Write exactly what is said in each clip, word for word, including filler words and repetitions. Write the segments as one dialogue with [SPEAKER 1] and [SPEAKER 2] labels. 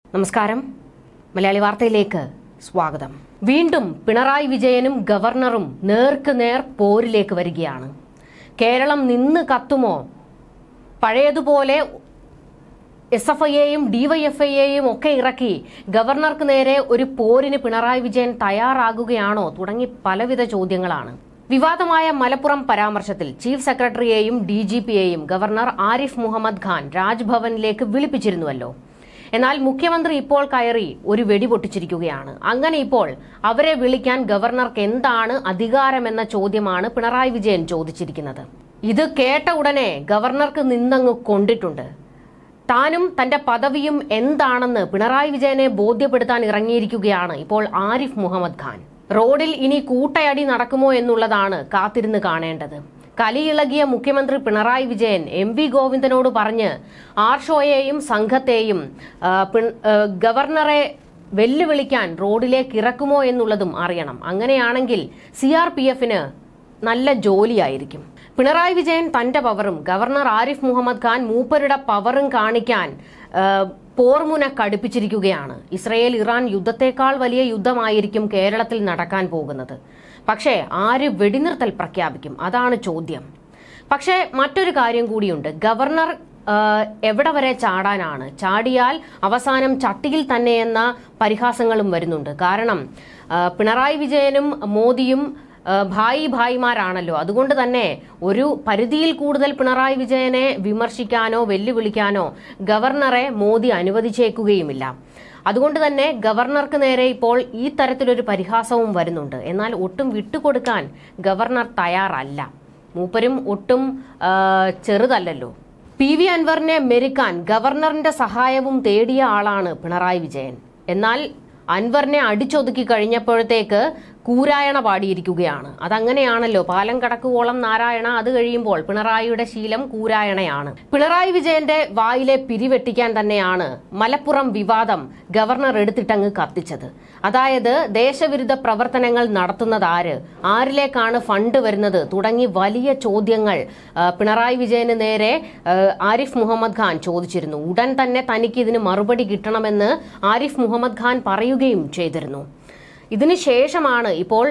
[SPEAKER 1] നമസ്കാരം. മലയാളി വാർത്തയിലേക്ക് സ്വാഗതം. വീണ്ടും പിണറായി വിജയനും ഗവർണറും നേർക്ക് നേർ പോരിലേക്ക് വരികയാണ്. കേരളം നിന്ന് കത്തുമോ? പഴയതുപോലെ എസ് എഫ് ഐയെയും ഡിവൈഎഫ്ഐയെയും ഒക്കെ ഇറക്കി ഗവർണർക്ക് നേരെ ഒരു പോരിന് പിണറായി വിജയൻ തയ്യാറാകുകയാണോ തുടങ്ങി പലവിധ ചോദ്യങ്ങളാണ്. വിവാദമായ മലപ്പുറം പരാമർശത്തിൽ ചീഫ് സെക്രട്ടറിയെയും ഡി ജി പിയെയും ഗവർണർ ആരിഫ് മുഹമ്മദ് ഖാൻ രാജ്ഭവനിലേക്ക് വിളിപ്പിച്ചിരുന്നുവല്ലോ. എന്നാൽ മുഖ്യമന്ത്രി ഇപ്പോൾ കയറി ഒരു വെടി പൊട്ടിച്ചിരിക്കുകയാണ്. അങ്ങനെ ഇപ്പോൾ അവരെ വിളിക്കാൻ ഗവർണർക്ക് എന്താണ് അധികാരമെന്ന ചോദ്യമാണ് പിണറായി വിജയൻ ചോദിച്ചിരിക്കുന്നത്. ഇത് കേട്ട ഉടനെ ഗവർണർക്ക് നിന്നങ്ങ് കൊണ്ടിട്ടുണ്ട്. താനും തന്റെ പദവിയും എന്താണെന്ന് പിണറായി വിജയനെ ബോധ്യപ്പെടുത്താൻ ഇറങ്ങിയിരിക്കുകയാണ് ഇപ്പോൾ ആരിഫ് മുഹമ്മദ് ഖാൻ. റോഡിൽ ഇനി കൂട്ടയടി നടക്കുമോ എന്നുള്ളതാണ് കാത്തിരുന്ന് കാണേണ്ടത്. കലിയിളകിയ മുഖ്യമന്ത്രി പിണറായി വിജയൻ എം വി ഗോവിന്ദനോട് പറഞ്ഞ് ആർഷോയെയും സംഘത്തെയും ഗവർണറെ വെല്ലുവിളിക്കാൻ റോഡിലേക്ക് ഇറക്കുമോ എന്നുള്ളതും അറിയണം. അങ്ങനെയാണെങ്കിൽ സി ആർ പി എഫിന് നല്ല ജോലിയായിരിക്കും. പിണറായി വിജയൻ തന്റെ പവറും ഗവർണർ ആരിഫ് മുഹമ്മദ് ഖാൻ മൂപ്പരുടെ പവറും കാണിക്കാൻ പോർമുന കടുപ്പിച്ചിരിക്കുകയാണ്. ഇസ്രയേൽ ഇറാൻ യുദ്ധത്തെക്കാൾ വലിയ യുദ്ധമായിരിക്കും കേരളത്തിൽ നടക്കാൻ പോകുന്നത്. പക്ഷേ ആര് വെടിനിർത്തൽ പ്രഖ്യാപിക്കും? അതാണ് ചോദ്യം. പക്ഷേ മറ്റൊരു കാര്യം കൂടിയുണ്ട്. ഗവർണർ എവിടെ വരെ ചാടാനാണ്? ചാടിയാൽ അവസാനം ചട്ടിയിൽ തന്നെയെന്ന പരിഹാസങ്ങളും വരുന്നുണ്ട്. കാരണം പിണറായി വിജയനും മോദിയും ഭായി ഭായിമാരാണല്ലോ. അതുകൊണ്ട് തന്നെ ഒരു പരിധിയിൽ കൂടുതൽ പിണറായി വിജയനെ വിമർശിക്കാനോ വെല്ലുവിളിക്കാനോ ഗവർണറെ മോദി അനുവദിച്ചേക്കുകയുമില്ല. അതുകൊണ്ട് തന്നെ ഗവർണർക്ക് നേരെ ഇപ്പോൾ ഈ തരത്തിലൊരു പരിഹാസവും വരുന്നുണ്ട്. എന്നാൽ ഒട്ടും വിട്ടുകൊടുക്കാൻ ഗവർണർ തയ്യാറല്ല. മൂപ്പരും ഒട്ടും ചെറുതല്ലല്ലോ. പി വി അൻവറിനെ മെരുക്കാൻ ഗവർണറിന്റെ സഹായവും തേടിയ ആളാണ് പിണറായി വിജയൻ. എന്നാൽ അൻവറിനെ അടിച്ചൊതുക്കി കഴിഞ്ഞപ്പോഴത്തേക്ക് കൂരായണ പാടിയിരിക്കുകയാണ്. അതങ്ങനെയാണല്ലോ. പാലം കടക്കുവോളം നാരായണ, അത് കഴിയുമ്പോൾ പിണറായിയുടെ ശീലം കൂരായണയാണ്. പിണറായി വിജയന്റെ വായിലെ പിരിവെട്ടിക്കാൻ തന്നെയാണ് മലപ്പുറം വിവാദം ഗവർണർ എടുത്തിട്ടങ്ങ് കത്തിച്ചത്. അതായത് ദേശവിരുദ്ധ പ്രവർത്തനങ്ങൾ നടത്തുന്നത് ആര്, ആരിലേക്കാണ് ഫണ്ട് വരുന്നത് തുടങ്ങി വലിയ ചോദ്യങ്ങൾ പിണറായി വിജയന് നേരെ ആരിഫ് മുഹമ്മദ് ഖാൻ ചോദിച്ചിരുന്നു. ഉടൻ തന്നെ തനിക്ക് ഇതിന് മറുപടി കിട്ടണമെന്ന് ആരിഫ് മുഹമ്മദ് ഖാൻ പറയുകയും ചെയ്തിരുന്നു. ഇതിനു ശേഷമാണ് ഇപ്പോൾ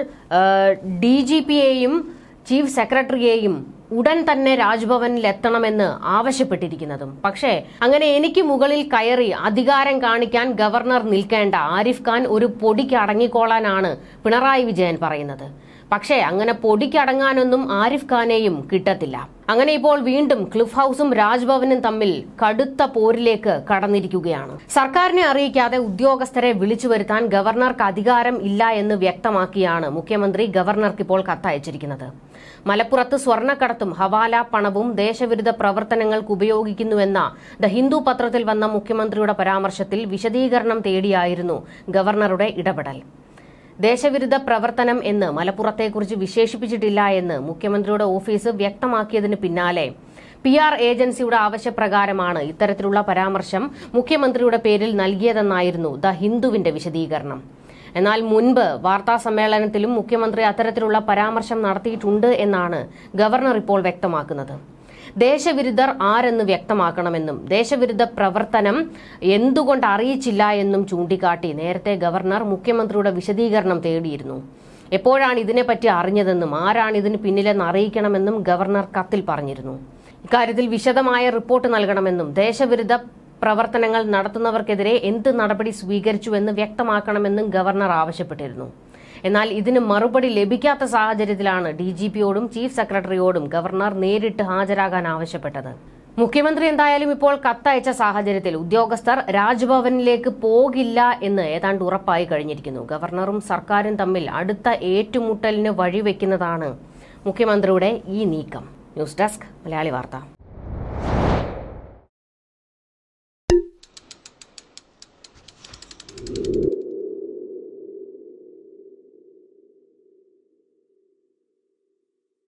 [SPEAKER 1] ഡി ജി പിയെയും ചീഫ് സെക്രട്ടറിയെയും ഉടൻ തന്നെ രാജ്ഭവനിൽ എത്തണമെന്ന് ആവശ്യപ്പെട്ടിരിക്കുന്നതും. പക്ഷേ അങ്ങനെ എനിക്ക് മുകളിൽ കയറി അധികാരം കാണിക്കാൻ ഗവർണർ നിൽക്കേണ്ട, ആരിഫ് ഖാൻ ഒരു പൊടിക്ക് അടങ്ങിക്കോളാനാണ് പിണറായി വിജയൻ പറയുന്നത്. പക്ഷേ അങ്ങനെ പൊടിക്കടങ്ങാനൊന്നും ആരിഫ് ഖാനെയും കിട്ടത്തില്ല. അങ്ങനെ ഇപ്പോൾ വീണ്ടും ക്ലിഫ് ഹൌസും രാജ്ഭവനും തമ്മിൽ കടുത്ത പോരിലേക്ക് കടന്നിരിക്കുകയാണ്. സർക്കാരിനെ അറിയിക്കാതെ ഉദ്യോഗസ്ഥരെ വിളിച്ചു വരുത്താൻ ഗവർണർക്ക് അധികാരം ഇല്ല എന്ന് വ്യക്തമാക്കിയാണ് മുഖ്യമന്ത്രി ഗവർണർക്ക് ഇപ്പോൾ കത്തയച്ചിരിക്കുന്നത്. മലപ്പുറത്ത് സ്വർണ്ണക്കടത്തും ഹവാല പണവും ദേശവിരുദ്ധ പ്രവർത്തനങ്ങൾക്ക് ഉപയോഗിക്കുന്നുവെന്ന ദ ഹിന്ദു പത്രത്തിൽ വന്ന മുഖ്യമന്ത്രിയുടെ പരാമർശത്തിൽ വിശദീകരണം തേടിയായിരുന്നു ഗവർണറുടെ ഇടപെടൽ. ദേശവിരുദ്ധ പ്രവർത്തനം എന്ന് മലപ്പുറത്തെക്കുറിച്ച് വിശേഷിപ്പിച്ചിട്ടില്ല എന്ന് മുഖ്യമന്ത്രിയുടെ ഓഫീസ് വ്യക്തമാക്കിയതിന് പിന്നാലെ പി ആർ ഏജൻസിയുടെ ആവശ്യപ്രകാരമാണ് ഇത്തരത്തിലുള്ള പരാമർശം മുഖ്യമന്ത്രിയുടെ പേരിൽ നൽകിയതെന്നായിരുന്നു ദ ഹിന്ദുവിന്റെ വിശദീകരണം. എന്നാൽ മുൻപ് വാർത്താ സമ്മേളനത്തിലും മുഖ്യമന്ത്രി അത്തരത്തിലുള്ള പരാമർശം നടത്തിയിട്ടുണ്ട് എന്നാണ് ഗവർണർ ഇപ്പോൾ വ്യക്തമാക്കുന്നത്. ദേശവിരുദ്ധർ ആരെന്ന് വ്യക്തമാക്കണമെന്നും ദേശവിരുദ്ധ പ്രവർത്തനം എന്തുകൊണ്ട് അറിയിച്ചില്ല എന്നും ചൂണ്ടിക്കാട്ടി നേരത്തെ ഗവർണർ മുഖ്യമന്ത്രിയുടെ വിശദീകരണം തേടിയിരുന്നു. എപ്പോഴാണ് ഇതിനെപ്പറ്റി അറിഞ്ഞതെന്നും ആരാണ് ഇതിന് പിന്നിലെന്ന് അറിയിക്കണമെന്നും ഗവർണർ കത്തിൽ പറഞ്ഞിരുന്നു. ഇക്കാര്യത്തിൽ വിശദമായ റിപ്പോർട്ട് നൽകണമെന്നും ദേശവിരുദ്ധ പ്രവർത്തനങ്ങൾ നടത്തുന്നവർക്കെതിരെ എന്ത് നടപടി സ്വീകരിച്ചുവെന്ന് വ്യക്തമാക്കണമെന്നും ഗവർണർ ആവശ്യപ്പെട്ടിരുന്നു. എന്നാൽ ഇതിന് മറുപടി ലഭിക്കാത്ത സാഹചര്യത്തിലാണ് ഡി ജി പിയോടും ചീഫ് സെക്രട്ടറിയോടും ഗവർണർ നേരിട്ട് ഹാജരാകാൻ ആവശ്യപ്പെട്ടത്. മുഖ്യമന്ത്രി എന്തായാലും ഇപ്പോൾ കത്തയച്ച സാഹചര്യത്തിൽ ഉദ്യോഗസ്ഥർ രാജ്ഭവനിലേക്ക് പോകില്ല എന്ന് ഏതാണ്ട് ഉറപ്പായി കഴിഞ്ഞിരിക്കുന്നു. ഗവർണറും സർക്കാരും തമ്മിൽ അടുത്ത ഏറ്റുമുട്ടലിന് വഴിവെക്കുന്നതാണ് മുഖ്യമന്ത്രിയുടെ ഈ നീക്കം. ന്യൂസ് ഡെസ്ക് മലയാളി വാർത്ത.